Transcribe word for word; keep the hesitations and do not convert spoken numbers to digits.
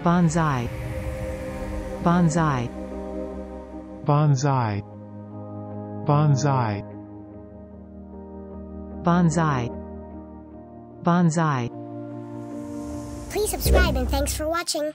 banzai, banzai, banzai, banzai, banzai, banzai. Please subscribe and thanks for watching.